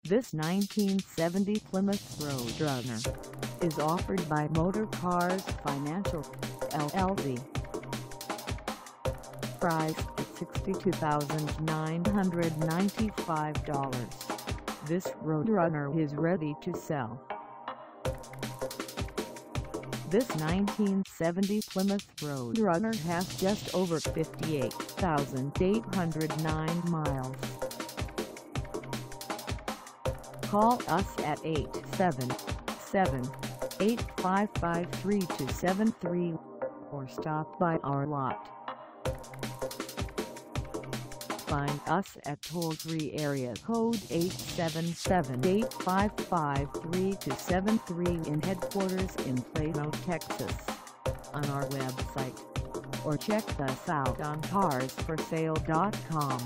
This 1970 Plymouth Roadrunner is offered by Motorcars Financial, LLC. Price at $62,995. This Roadrunner is ready to sell. This 1970 Plymouth Roadrunner has just over 58,809 miles. Call us at 877-855-3273 or stop by our lot. Find us at toll-free area code 877-855-3273 in headquarters in Plano, Texas, on our website, or check us out on carsforsale.com.